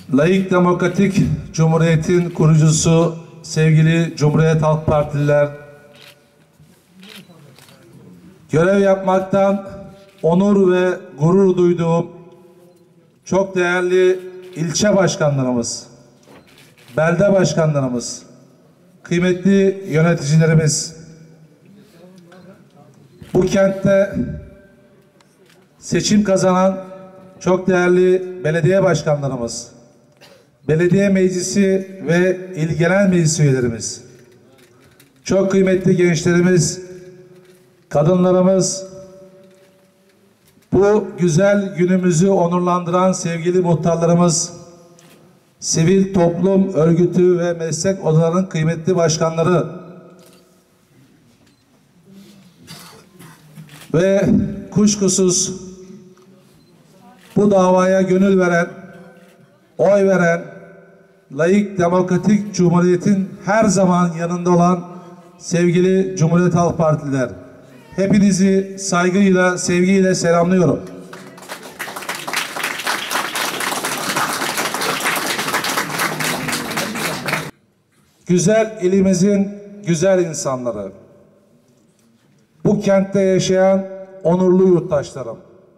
Laik Demokratik Cumhuriyet'in kurucusu sevgili Cumhuriyet Halk Partililer, görev yapmaktan onur ve gurur duyduğum çok değerli ilçe başkanlarımız, belde başkanlarımız, kıymetli yöneticilerimiz, bu kentte seçim kazanan çok değerli belediye başkanlarımız, belediye meclisi ve il genel meclis üyelerimiz, çok kıymetli gençlerimiz, kadınlarımız, bu güzel günümüzü onurlandıran sevgili muhtarlarımız, sivil toplum örgütü ve meslek odalarının kıymetli başkanları ve kuşkusuz bu davaya gönül veren, oy veren, laik demokratik cumhuriyetin her zaman yanında olan sevgili Cumhuriyet Halk Partililer, hepinizi saygıyla, sevgiyle selamlıyorum. Güzel ilimizin güzel insanları, bu kentte yaşayan onurlu yurttaşlarım,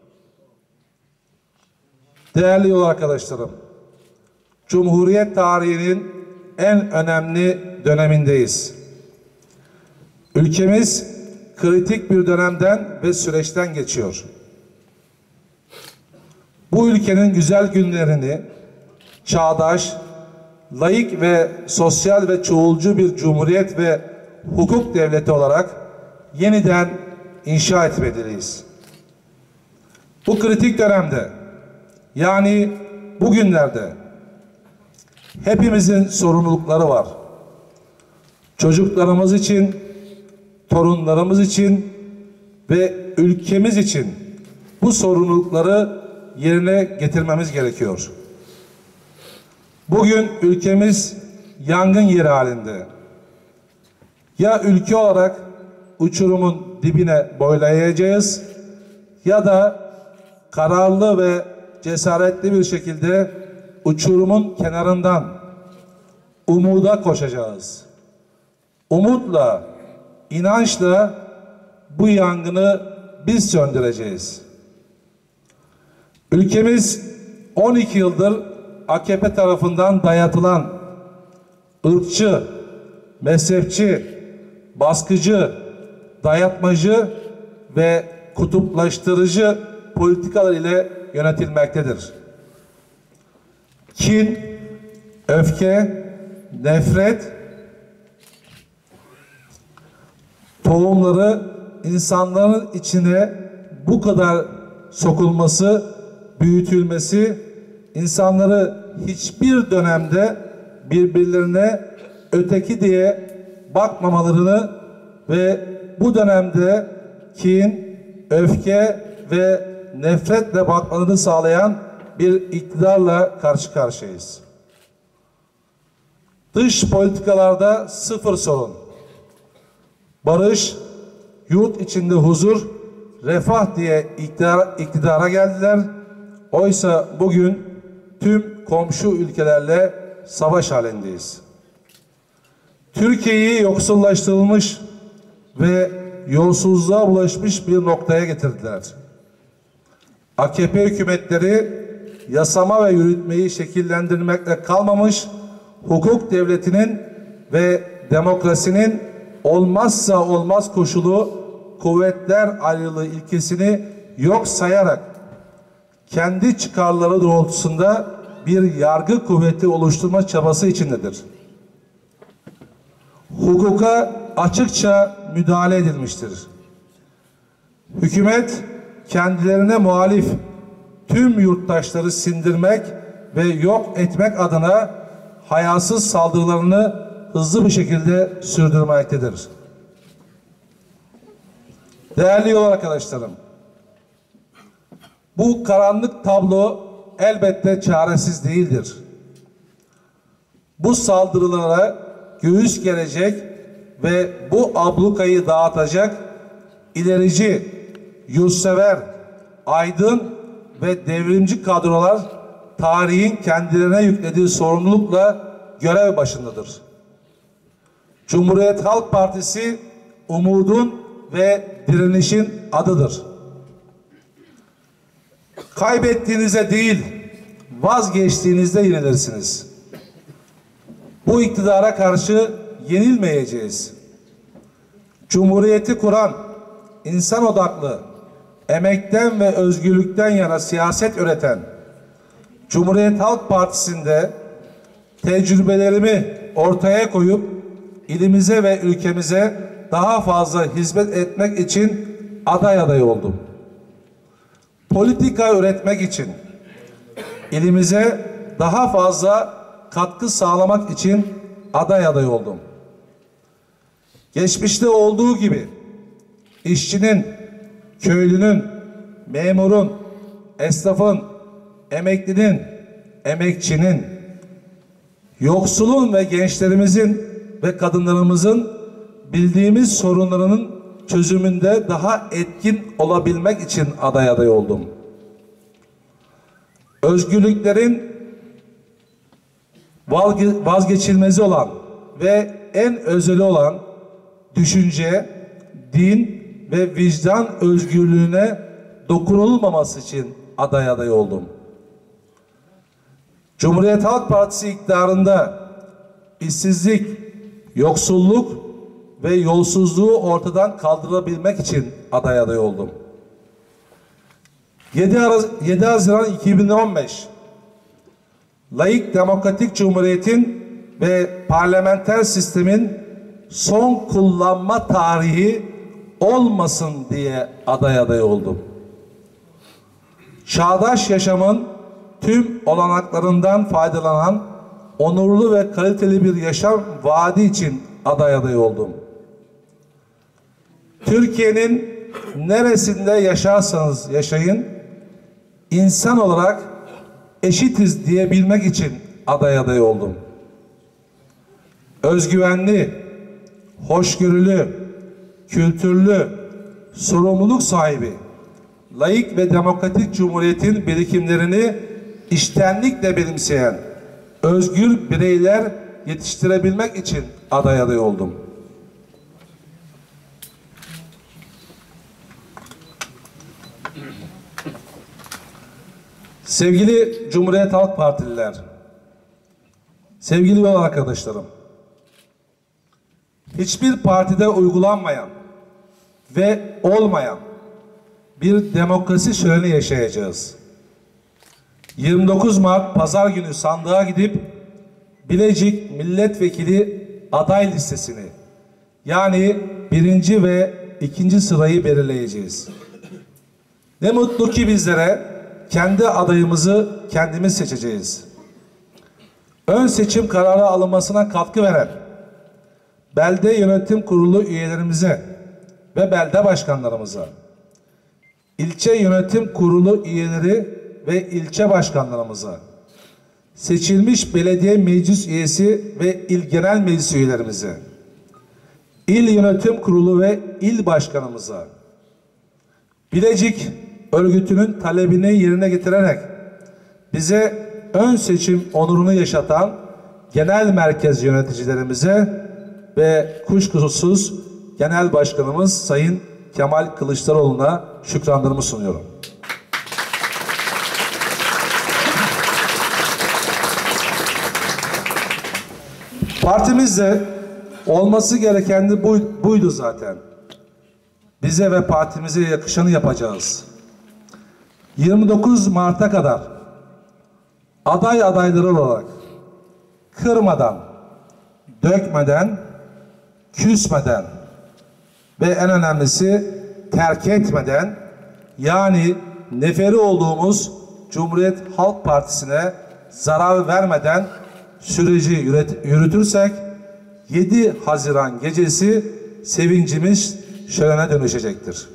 değerli yol arkadaşlarım, Cumhuriyet tarihinin en önemli dönemindeyiz. Ülkemiz kritik bir dönemden ve süreçten geçiyor. Bu ülkenin güzel günlerini çağdaş, laik ve sosyal ve çoğulcu bir cumhuriyet ve hukuk devleti olarak yeniden inşa etmeliyiz. Bu kritik dönemde, yani bugünlerde hepimizin sorumlulukları var. Çocuklarımız için, torunlarımız için ve ülkemiz için bu sorumlulukları yerine getirmemiz gerekiyor. Bugün ülkemiz yangın yeri halinde. Ya ülke olarak uçurumun dibine boylayacağız ya da kararlı ve cesaretli bir şekilde uçurumun kenarından umuda koşacağız. Umutla, inançla bu yangını biz söndüreceğiz. Ülkemiz 12 yıldır AKP tarafından dayatılan ırkçı, mezhepçi, baskıcı, dayatmacı ve kutuplaştırıcı politikalar ile yönetilmektedir. Kin, öfke, nefret tohumları insanların içine bu kadar sokulması, büyütülmesi, insanları hiçbir dönemde birbirlerine öteki diye bakmamalarını ve bu dönemde kin, öfke ve nefretle bakmalarını sağlayan bir iktidarla karşı karşıyayız. Dış politikalarda sıfır sorun, barış, yurt içinde huzur, refah diye iktidara geldiler. Oysa bugün tüm komşu ülkelerle savaş halindeyiz. Türkiye'yi yoksullaştırılmış ve yolsuzluğa bulaşmış bir noktaya getirdiler. AKP hükümetleri yasama ve yürütmeyi şekillendirmekle kalmamış, hukuk devletinin ve demokrasinin olmazsa olmaz koşulu kuvvetler ayrılığı ilkesini yok sayarak kendi çıkarları doğrultusunda bir yargı kuvveti oluşturma çabası içindedir. Hukuka açıkça müdahale edilmiştir. Hükümet kendilerine muhalif tüm yurttaşları sindirmek ve yok etmek adına hayasız saldırılarını hızlı bir şekilde sürdürmektedir. Değerli yol arkadaşlarım, bu karanlık tablo elbette çaresiz değildir. Bu saldırılara göğüs gelecek ve bu ablukayı dağıtacak ilerici, yurtsever, aydın ve devrimci kadrolar tarihin kendilerine yüklediği sorumlulukla görev başındadır. Cumhuriyet Halk Partisi umudun ve direnişin adıdır. Kaybettiğinizde değil, vazgeçtiğinizde yenilirsiniz. Bu iktidara karşı yenilmeyeceğiz. Cumhuriyeti kuran, insan odaklı, emekten ve özgürlükten yana siyaset üreten Cumhuriyet Halk Partisi'nde tecrübelerimi ortaya koyup ilimize ve ülkemize daha fazla hizmet etmek için aday oldum. Politika üretmek için, ilimize daha fazla katkı sağlamak için aday oldum. Geçmişte olduğu gibi işçinin, köylünün, memurun, esnafın, emeklinin, emekçinin, yoksulun ve gençlerimizin ve kadınlarımızın bildiğimiz sorunlarının çözümünde daha etkin olabilmek için aday oldum. Özgürlüklerin vazgeçilmezi olan ve en özeli olan düşünce, din ve vicdan özgürlüğüne dokunulmaması için aday oldum. Cumhuriyet Halk Partisi iktidarında işsizlik, yoksulluk ve yolsuzluğu ortadan kaldırabilmek için aday oldum. 7 Haziran 2015 laik demokratik cumhuriyetin ve parlamenter sistemin son kullanma tarihi olmasın diye aday oldum. Çağdaş yaşamın tüm olanaklarından faydalanan onurlu ve kaliteli bir yaşam vaadi için aday oldum. Türkiye'nin neresinde yaşarsanız yaşayın, insan olarak eşitiz diyebilmek için aday oldum. Özgüvenli, hoşgörülü, kültürlü, sorumluluk sahibi, laik ve demokratik cumhuriyetin birikimlerini içtenlikle benimseyen özgür bireyler yetiştirebilmek için aday oldum. Sevgili Cumhuriyet Halk Partililer, sevgili yol arkadaşlarım, hiçbir partide uygulanmayan ve olmayan bir demokrasi şöleni yaşayacağız. 29 Mart Pazar günü sandığa gidip Bilecik Milletvekili aday listesini, yani 1. ve 2. sırayı belirleyeceğiz. Ne mutlu ki bizlere kendi adayımızı kendimiz seçeceğiz. Ön seçim kararı alınmasına katkı veren belde yönetim kurulu üyelerimize ve belde başkanlarımıza, ilçe yönetim kurulu üyeleri ve ilçe başkanlarımıza, seçilmiş belediye meclis üyesi ve il genel meclis üyelerimize, il yönetim kurulu ve il başkanımıza, Bilecik örgütünün talebini yerine getirerek bize ön seçim onurunu yaşatan genel merkez yöneticilerimize ve kuşkusuz genel başkanımız Sayın Kemal Kılıçdaroğlu'na şükranlarımı sunuyorum. Partimizde olması gereken de buydu zaten. Bize ve partimize yakışanı yapacağız. 29 Mart'a kadar adayları olarak kırmadan, dökmeden, küsmeden ve en önemlisi terk etmeden, yani neferi olduğumuz Cumhuriyet Halk Partisi'ne zarar vermeden süreci yürütürsek 7 Haziran gecesi sevincimiz şölene dönüşecektir.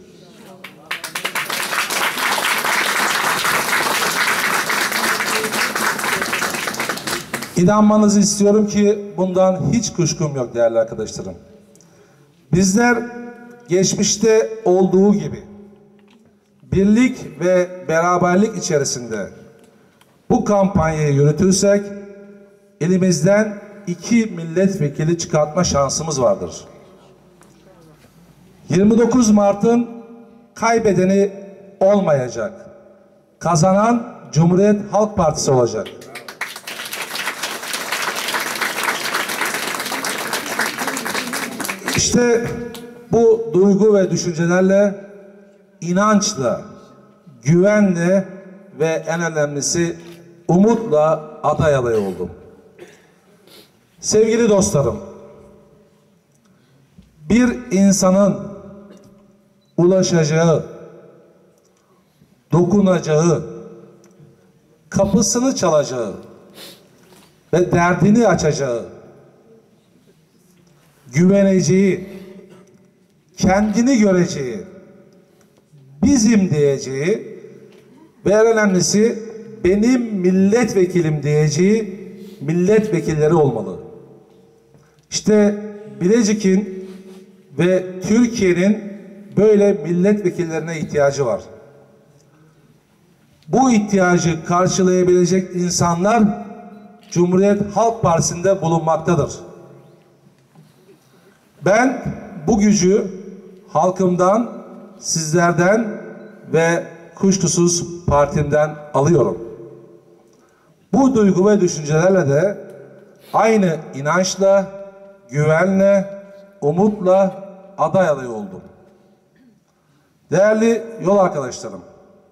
İnanmanızı istiyorum ki bundan hiç kuşkum yok değerli arkadaşlarım. Bizler geçmişte olduğu gibi birlik ve beraberlik içerisinde bu kampanyayı yürütürsek elimizden 2 milletvekili çıkartma şansımız vardır. 29 Mart'ın kaybedeni olmayacak. Kazanan Cumhuriyet Halk Partisi olacak. İşte bu duygu ve düşüncelerle, inançla, güvenle ve en önemlisi umutla aday adayı oldum. Sevgili dostlarım, bir insanın ulaşacağı, dokunacağı, kapısını çalacağı ve derdini açacağı, güveneceği, kendini göreceği, bizim diyeceği ve en önemlisi benim milletvekilim diyeceği milletvekilleri olmalı. İşte Bilecik'in ve Türkiye'nin böyle milletvekillerine ihtiyacı var. Bu ihtiyacı karşılayabilecek insanlar Cumhuriyet Halk Partisi'nde bulunmaktadır. Ben bu gücü halkımdan, sizlerden ve kuşkusuz partimden alıyorum. Bu duygu ve düşüncelerle de aynı inançla, güvenle, umutla aday adayı oldum. Değerli yol arkadaşlarım,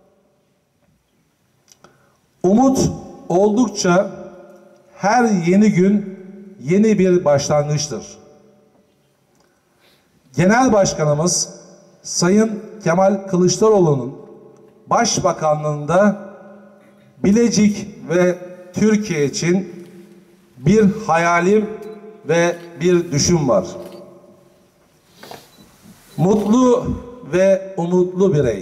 umut oldukça her yeni gün yeni bir başlangıçtır. Genel Başkanımız Sayın Kemal Kılıçdaroğlu'nun başbakanlığında Bilecik ve Türkiye için bir hayalim ve bir düşüm var. Mutlu ve umutlu birey,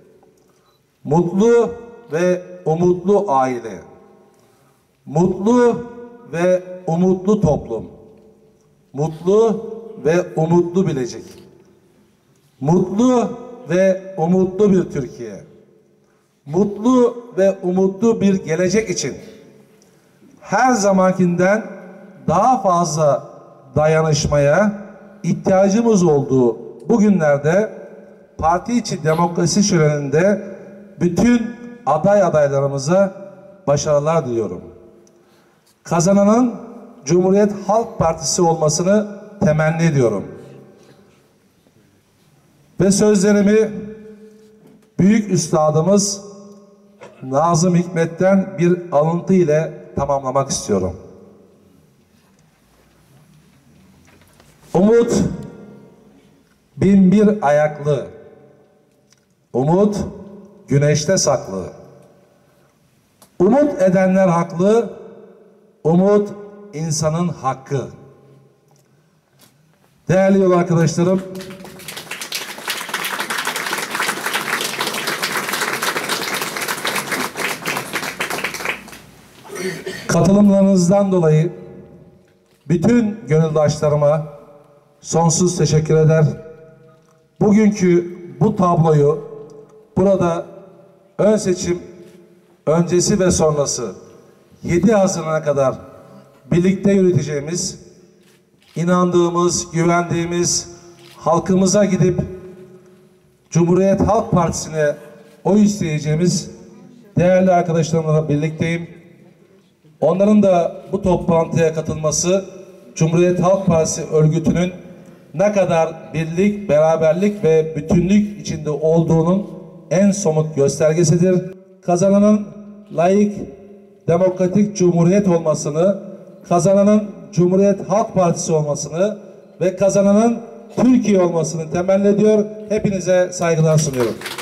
mutlu ve umutlu aile, mutlu ve umutlu toplum, mutlu ve umutlu Bilecik, mutlu ve umutlu bir Türkiye, mutlu ve umutlu bir gelecek için her zamankinden daha fazla dayanışmaya ihtiyacımız olduğu bugünlerde parti içi demokrasi şöleninde bütün adaylarımıza başarılar diliyorum. Kazananın Cumhuriyet Halk Partisi olmasını temenni ediyorum. Ve sözlerimi büyük üstadımız Nazım Hikmet'ten bir alıntı ile tamamlamak istiyorum. Umut binbir ayaklı, umut güneşte saklı. Umut edenler haklı, umut insanın hakkı. Değerli yol arkadaşlarım, katılımlarınızdan dolayı bütün gönüldaşlarıma sonsuz teşekkür eder. Bugünkü bu tabloyu burada ön seçim öncesi ve sonrası 7 Haziran'a kadar birlikte yürüteceğimiz, inandığımız, güvendiğimiz halkımıza gidip Cumhuriyet Halk Partisi'ne oy isteyeceğimiz değerli arkadaşlarımla birlikteyim. Onların da bu toplantıya katılması Cumhuriyet Halk Partisi örgütünün ne kadar birlik, beraberlik ve bütünlük içinde olduğunun en somut göstergesidir. Kazananın layık, demokratik cumhuriyet olmasını, kazananın Cumhuriyet Halk Partisi olmasını ve kazananın Türkiye olmasını temenni ediyor. Hepinize saygılar sunuyorum.